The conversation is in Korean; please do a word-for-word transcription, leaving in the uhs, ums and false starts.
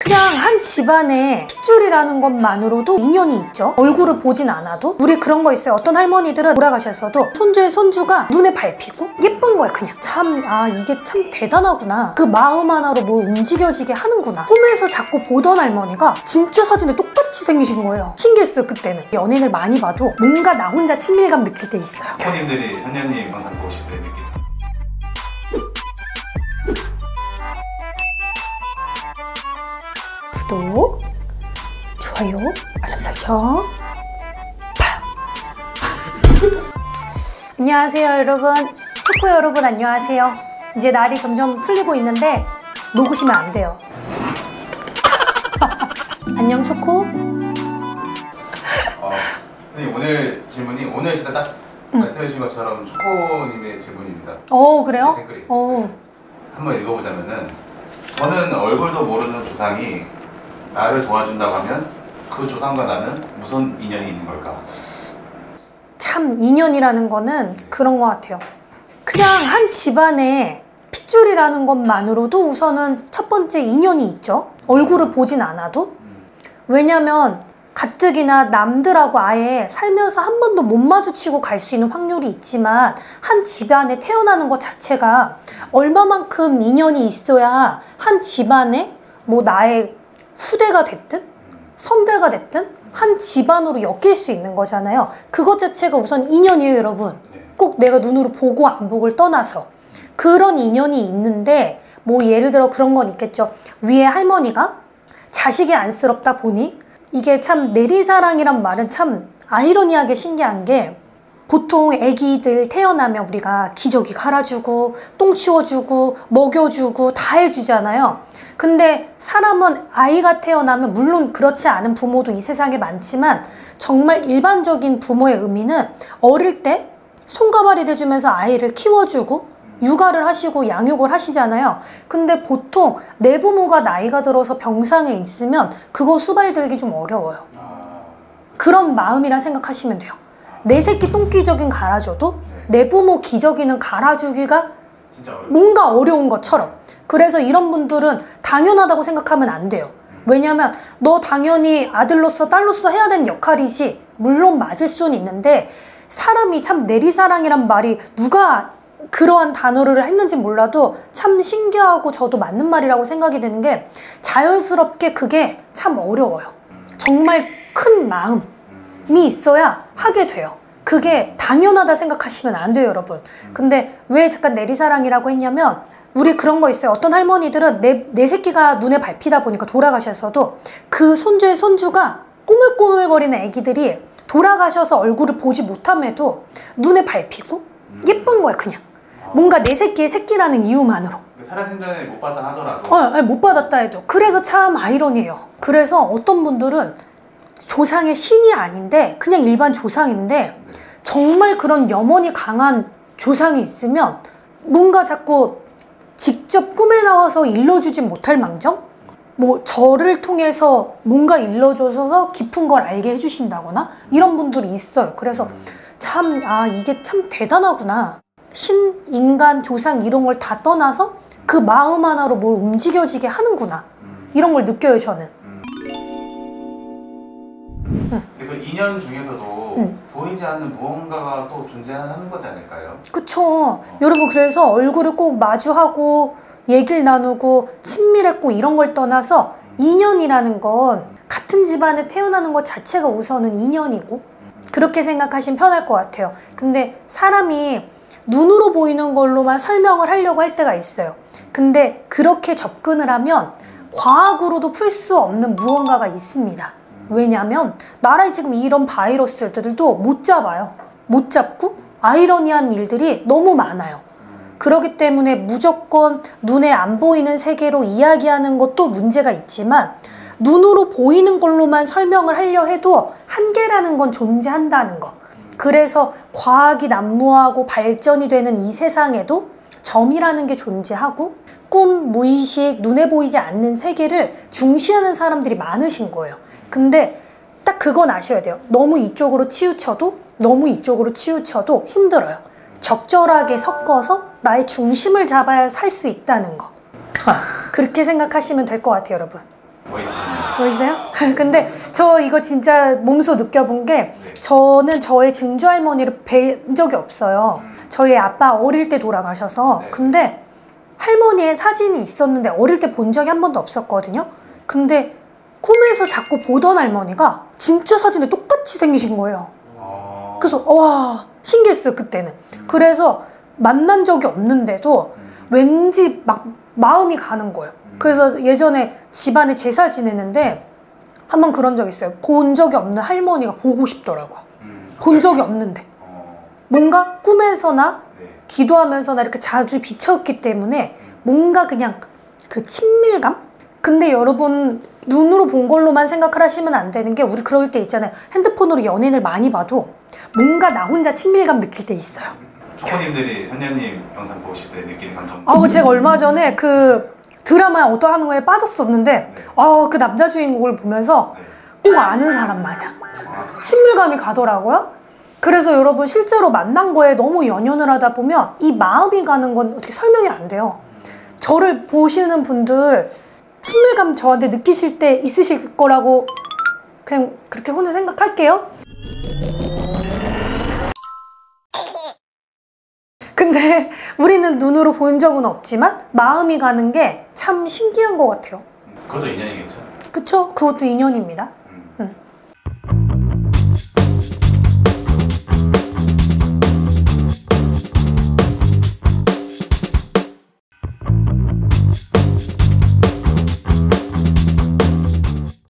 그냥 한 집안에 핏줄이라는 것만으로도 인연이 있죠. 얼굴을 보진 않아도. 우리 그런 거 있어요. 어떤 할머니들은 돌아가셔서도 손주의 손주가 눈에 밟히고 예쁜 거야. 그냥 참, 아 이게 참 대단하구나. 그 마음 하나로 뭘 움직여지게 하는구나. 꿈에서 자꾸 보던 할머니가 진짜 사진에 똑같이 생기신 거예요. 신기했어요. 그때는 연예인을 많이 봐도 뭔가 나 혼자 친밀감 느낄 때 있어요. 부모님들이 선녀님 영상 보실 때 느끼는 구독, 좋아요, 알람 설정. 팍! 안녕하세요 여러분. 초코 여러분 안녕하세요. 이제 날이 점점 풀리고 있는데 녹으시면 안 돼요. 안녕 초코. 어, 선생님 오늘 질문이 오늘 진짜 딱 응. 말씀해 주신 것처럼 초코님의 질문입니다. 오 그래요? 댓글이 있었어요. 오. 한번 읽어보자면은 저는 얼굴도 모르는 조상이 나를 도와준다고 하면 그 조상과 나는 무슨 인연이 있는 걸까? 참 인연이라는 거는 그런 것 같아요. 그냥 한 집안에 핏줄이라는 것만으로도 우선은 첫 번째 인연이 있죠. 얼굴을 보진 않아도. 왜냐면 가뜩이나 남들하고 아예 살면서 한 번도 못 마주치고 갈 수 있는 확률이 있지만 한 집안에 태어나는 것 자체가 얼마만큼 인연이 있어야 한 집안에 뭐 나의 후대가 됐든 선대가 됐든 한 집안으로 엮일 수 있는 거잖아요. 그것 자체가 우선 인연이에요 여러분. 꼭 내가 눈으로 보고 안 보고를 떠나서 그런 인연이 있는데 뭐 예를 들어 그런 건 있겠죠. 위에 할머니가 자식이 안쓰럽다 보니 이게 참 내리사랑이란 말은 참 아이러니하게 신기한 게 보통 애기들 태어나면 우리가 기저귀 갈아주고 똥 치워주고 먹여주고 다 해주잖아요. 근데 사람은 아이가 태어나면 물론 그렇지 않은 부모도 이 세상에 많지만 정말 일반적인 부모의 의미는 어릴 때 손가발이 돼주면서 아이를 키워주고 육아를 하시고 양육을 하시잖아요. 근데 보통 내 부모가 나이가 들어서 병상에 있으면 그거 수발들기 좀 어려워요. 그런 마음이라 생각하시면 돼요. 내 새끼 똥기저귀는 갈아줘도 내 부모 기저귀는 갈아주기가 뭔가 어려운 것처럼. 그래서 이런 분들은 당연하다고 생각하면 안 돼요. 왜냐면 너 당연히 아들로서 딸로서 해야 되는 역할이지. 물론 맞을 수는 있는데 사람이 참 내리사랑이란 말이 누가 그러한 단어를 했는지 몰라도 참 신기하고 저도 맞는 말이라고 생각이 드는 게 자연스럽게 그게 참 어려워요. 정말 큰 마음이 있어야 하게 돼요. 그게 당연하다 생각하시면 안 돼요 여러분. 근데 왜 잠깐 내리사랑이라고 했냐면 우리 그런 거 있어요. 어떤 할머니들은 내, 내 새끼가 눈에 밟히다 보니까 돌아가셔서도 그 손주의 손주가 꾸물꾸물거리는 애기들이 돌아가셔서 얼굴을 보지 못함에도 눈에 밟히고 예쁜 거야 그냥. 뭔가 내 새끼의 새끼라는 이유만으로. 살아생전에 못 받다 하더라도. 어, 아니, 못 받았다 해도. 그래서 참 아이러니해요. 그래서 어떤 분들은 조상의 신이 아닌데 그냥 일반 조상인데 네. 정말 그런 염원이 강한 조상이 있으면 뭔가 자꾸 직접 꿈에 나와서 일러주지 못할 망정? 뭐 저를 통해서 뭔가 일러줘서 깊은 걸 알게 해주신다거나 이런 분들이 있어요. 그래서 참 아 이게 참 대단하구나. 신, 인간, 조상 이런 걸 다 떠나서 그 마음 하나로 뭘 움직여지게 하는구나. 이런 걸 느껴요 저는. 음. 응. 근데 그 인연 중에서도 응. 보이지 않는 무언가가 또 존재하는 거지 않을까요? 그쵸. 어. 여러분 그래서 얼굴을 꼭 마주하고 얘기를 나누고 친밀했고 이런 걸 떠나서 인연이라는 건 같은 집안에 태어나는 것 자체가 우선은 인연이고 그렇게 생각하시면 편할 것 같아요. 근데 사람이 눈으로 보이는 걸로만 설명을 하려고 할 때가 있어요. 근데 그렇게 접근을 하면 과학으로도 풀 수 없는 무언가가 있습니다. 왜냐하면 나라에 지금 이런 바이러스들도 못 잡아요. 못 잡고 아이러니한 일들이 너무 많아요. 그렇기 때문에 무조건 눈에 안 보이는 세계로 이야기하는 것도 문제가 있지만 눈으로 보이는 걸로만 설명을 하려 해도 한계라는 건 존재한다는 거. 그래서 과학이 난무하고 발전이 되는 이 세상에도 점이라는 게 존재하고 꿈, 무의식, 눈에 보이지 않는 세계를 중시하는 사람들이 많으신 거예요. 근데 딱 그건 아셔야 돼요. 너무 이쪽으로 치우쳐도 너무 이쪽으로 치우쳐도 힘들어요. 적절하게 섞어서 나의 중심을 잡아야 살 수 있다는 거. 그렇게 생각하시면 될 것 같아요 여러분. 멋있으시네요. 보이세요? 근데 저 이거 진짜 몸소 느껴본 게 네. 저는 저의 증조 할머니를 뵌 적이 없어요. 음. 저희 아빠 어릴 때 돌아가셔서. 네. 근데 할머니의 사진이 있었는데 어릴 때 본 적이 한 번도 없었거든요. 근데 꿈에서 자꾸 보던 할머니가 진짜 사진에 똑같이 생기신 거예요. 어... 그래서 와 신기했어요 그때는. 음. 그래서 만난 적이 없는데도 음. 왠지 막 마음이 가는 거예요. 음. 그래서 예전에 집안에 제사 지내는데 한 번 그런 적 있어요. 본 적이 없는 할머니가 보고 싶더라고요. 음, 본 적이 없는데 어... 뭔가 꿈에서나 네. 기도하면서나 이렇게 자주 비쳤기 때문에 뭔가 그냥 그 친밀감? 근데 여러분 눈으로 본 걸로만 생각을 하시면 안 되는 게 우리 그럴 때 있잖아요. 핸드폰으로 연예인을 많이 봐도 뭔가 나 혼자 친밀감 느낄 때 있어요. 초보님들이 선녀님 영상 보실 때 느끼는 감정. 아우 제가 얼마 전에 그 드라마 어떠 하는 거에 빠졌었는데 네. 아 그 남자 주인공을 보면서 네. 꼭 아는 사람 마냥 아, 친밀감이 가더라고요. 그래서 여러분 실제로 만난 거에 너무 연연을 하다 보면 이 마음이 가는 건 어떻게 설명이 안 돼요. 저를 보시는 분들 친밀감 저한테 느끼실 때 있으실 거라고 그냥 그렇게 혼자 생각할게요. 근데 우리는 눈으로 본 적은 없지만 마음이 가는 게 참 신기한 것 같아요. 그것도 인연이겠죠. 그쵸? 그것도 인연입니다.